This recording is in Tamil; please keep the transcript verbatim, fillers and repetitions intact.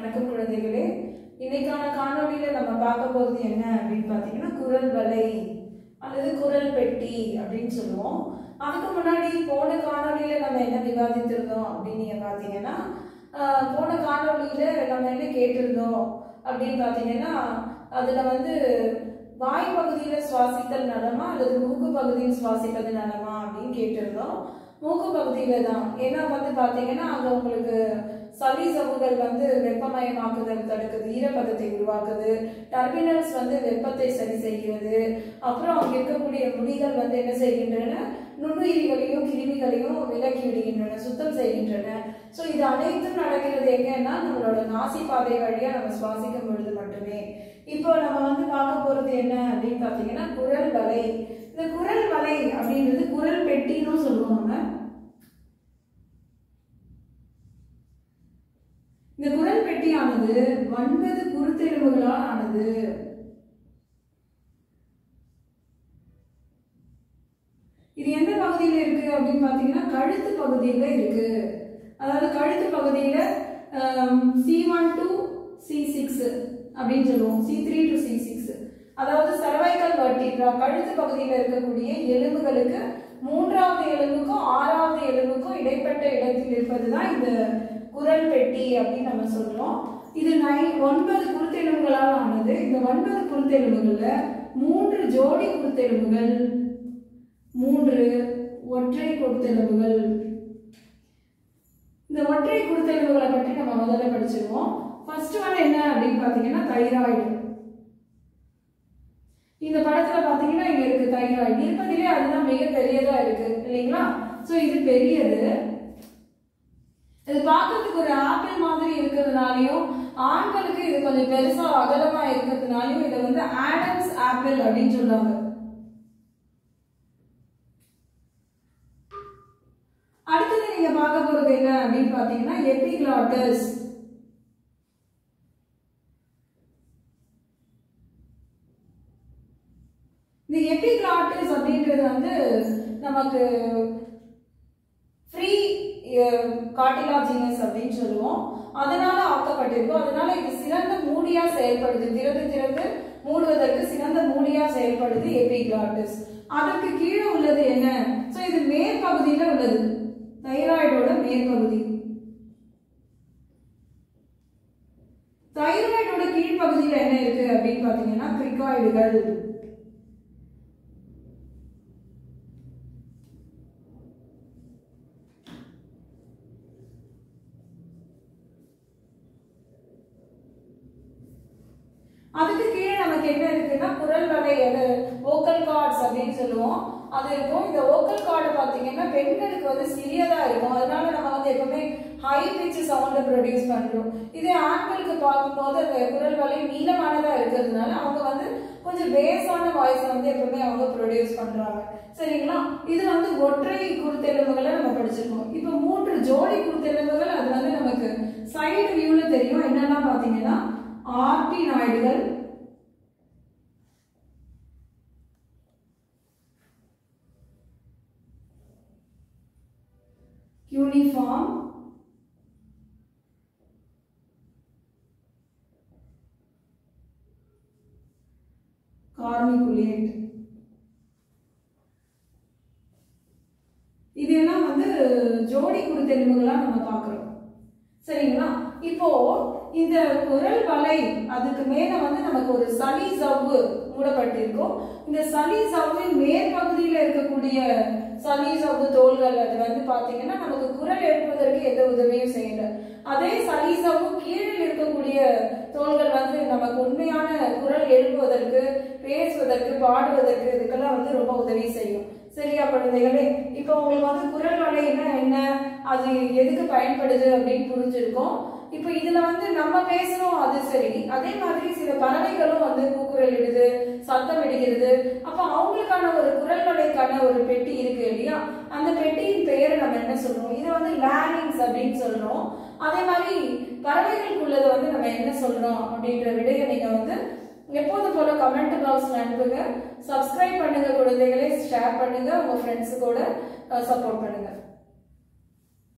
வணக்கம் குழந்தைகளே. இன்னைக்கான காணொளியில நம்ம பார்க்க போறது என்ன அப்படின்னு பார்த்தீங்கன்னா குரல் வலை அல்லது குரல் பெட்டி அப்படின்னு சொல்லுவோம். அதுக்கு முன்னாடி போன காணொளியில நம்ம என்ன விவாதித்திருந்தோம் அப்படின்னு நீங்க பார்த்தீங்கன்னா போன காணொளியில நம்ம என்ன கேட்டிருந்தோம் அப்படின்னு பார்த்தீங்கன்னா அதுல வந்து வாய் பகுதியில சுவாசித்தல் நலமா அல்லது மூக்கு பகுதியில் சுவாசிப்பது நலமா அப்படின்னு கேட்டிருந்தோம். மூக்கு பகுதியில தான். ஏன்னா வந்து பாத்தீங்கன்னா அங்க உங்களுக்கு சளி சவுகள் வந்து வெப்பமயமாக்குதல் தடுக்குது, ஈரப்பதத்தை உருவாக்குது, டர்மினல்ஸ் வந்து வெப்பத்தை சரி செய்கிறது. அப்புறம் அங்க இருக்கக்கூடிய முடிகள் வந்து என்ன செய்கின்றன, நுண்ணுயிரிகளையும் கிருமிகளையும் விலக்கி விடுகின்றன, சுத்தம் செய்கின்றன. ஸோ இது அனைத்தும் நடக்கிறது எங்கன்னா நம்மளோட நாசி பாதை வழியா நம்ம சுவாசிக்கும் பொழுது மட்டுமே. இப்போ நம்ம வந்து பார்க்க போறது என்ன அப்படின்னு பாத்தீங்கன்னா குரல் வலை. இந்த குரல் வலை அப்படின்றது குரல் பெட்டின்னு சொல்லுவோம். நம்ம இந்த குரல் பெட்டியானது ஒன்பது குருத்தெலும்புகளால் ஆனது. இது எந்த பகுதியில இருக்கு அப்படின்னு பாத்தீங்கன்னா கழுத்து பகுதியில இருக்கு. அதாவது கழுத்து பகுதியில C one to C six அப்படின்னு சொல்லுவோம், C three to C six. அதாவது சர்வைக்கல் வெர்டிப்ரா கழுத்து பகுதியில் இருக்கக்கூடிய எலும்புகளுக்கு மூன்றாவது எலும்புக்கும் ஆறாவது எலும்புக்கும் இடைப்பட்ட இடத்தில் இருப்பதுதான் இந்த குரல் பெட்டி அப்படின்னு நம்ம சொல்றோம். இது நை ஒன்பது குருத்தெலும்புகளால் ஆனது. இந்த ஒன்பது குருத்தெலும்புகள்ல மூன்று ஜோடி குருத்தெலும்புகள், மூன்று ஒற்றை குருத்தெலும்புகள். இந்த ஒற்றை குருத்தெலும்புகளை பற்றி நம்ம முதல்ல படிச்சிருவோம். ஃபர்ஸ்ட் ஒன் என்ன அப்படின்னு பாத்தீங்கன்னா தைராய்டு. இந்த படத்துல பாத்தீங்கன்னா இங்க இருக்கு தைராய்டு. இருப்பதிலே அதுதான் மிக பெரியதா இருக்கு இல்லைங்களா? சோ இது பெரியது. இது பார்க்கறதுக்கு ஒரு ஆப்பிள் மாதிரி இருக்கிறதுனாலையும் ஆண்களுக்கு இது கொஞ்சம் பெருசா அகலமா இருக்கிறதுனாலையும் இதை வந்து ஆடம்ஸ் ஆப்பிள் அப்படின்னு சொல்றாங்க. அடுத்தது நீங்க பார்க்க போறது என்ன அப்படின்னு பாத்தீங்கன்னா எபிகிளாட்டஸ். இந்த எபிகிளாட்டஸ் அப்படின்றது வந்து நமக்கு ஃப்ரீ கார்டிலாஜினஸ் அப்படின்னு சொல்லுவோம். அதனால ஆக்கப்பட்டிருக்கும். அதனால இது சிறந்த மூடியா செயல்படுது. திறந்து திறந்து மூடுவதற்கு சிறந்த மூடியா செயல்படுது எபிகிளாட்டஸ். அதற்கு கீழே உள்ளது என்ன? சோ இது மேற்பகுதியில உள்ளது, தைராய்டோட மேற்பகுதி. தைராய்டோட கீழ்ப்பகுதியில என்ன இருக்கு அப்படின்னு பாத்தீங்கன்னா கிரிகாய்டுகள். அதுக்கு கீழே நமக்கு என்ன இருக்குன்னா குரல் வலை, அது வோக்கல் கார்ட்ஸ் அப்படின்னு சொல்லுவோம், அது இருக்கும். இந்த வோக்கல் கார்டு பாத்தீங்கன்னா பெண்களுக்கு வந்து சிறியதா இருக்கும். அதனால நம்ம வந்து எப்பவுமே ஹை பிட்ச் சவுண்ட் ப்ரொடியூஸ் பண்றோம். இதே ஆண்களுக்கு பார்க்கும்போது அந்த குரல் வலை நீளமானதா இருக்கிறதுனால அவங்க வந்து கொஞ்சம் பேஸான வாய்ஸ் வந்து எப்பவுமே அவங்க ப்ரொடியூஸ் பண்றாங்க. சரிங்களா? இது வந்து ஒற்றை குருத்தெலும்புகளை நம்ம படிச்சிருக்கோம். இப்போ மூன்று ஜோடி குருத்தெலும்புகள் அது வந்து நமக்கு சைடு வியூல தெரியும். என்னெல்லாம் பாத்தீங்கன்னா ஆர்டினாய்டுகள், யூனிஃபார்ம், கார்னிகுலேட். இதெல்லாம் வந்து ஜோடி குருத்தெலும்புகளா நம்ம பார்க்கிறோம். சரிங்களா? இப்போ இந்த குரல் வலை அதுக்கு மேல வந்து நமக்கு ஒரு சளி சவ்வு மூடப்பட்டிருக்கும். இந்த சளி சவ்வின் மேற்பகுதியில இருக்கக்கூடிய சளி சவ்வு தோள்கள் அது வந்து பாத்தீங்கன்னா நமக்கு குரல் எழுப்புவதற்கு எந்த உதவியும் செய்யல. அதே சளி சவ்வு கீழே இருக்கக்கூடிய தோள்கள் வந்து நமக்கு உண்மையான குரல் எழுப்புவதற்கு, பேசுவதற்கு, பாடுவதற்கு இதுக்கெல்லாம் வந்து ரொம்ப உதவி செய்யும். சரியா குழந்தைகளே? இப்போ உங்களுக்கு வந்து குரல் வலைன்னா என்ன, அது எதுக்கு பயன்படுது அப்படின்னு புரிஞ்சிருக்கும். இப்போ இதுல வந்து நம்ம பேசுறோம் அது சரி, அதே மாதிரி சில பறவைகளும் வந்து கூக்குரல் இடுது, சத்தம் இடுகிறது. அப்ப அவங்களுக்கான ஒரு குரல் வலைக்கான ஒரு பெட்டி இருக்கு இல்லையா? அந்த பெட்டியின் பெயரை நம்ம என்ன சொல்றோம்? இதை வந்து லாரிங்ஸ் அப்படின்னு சொல்றோம். அதே மாதிரி பறவைகளுக்குள்ளதை வந்து நம்ம என்ன சொல்றோம் அப்படின்ற விடையை நீங்க வந்து எப்போது போல கமெண்ட் பாக்ஸ்ல அனுப்புங்க. சப்ஸ்கிரைப் பண்ணுங்க குழந்தைகளே, ஷேர் பண்ணுங்க, உங்க ஃப்ரெண்ட்ஸ் கூட சப்போர்ட் பண்ணுங்க.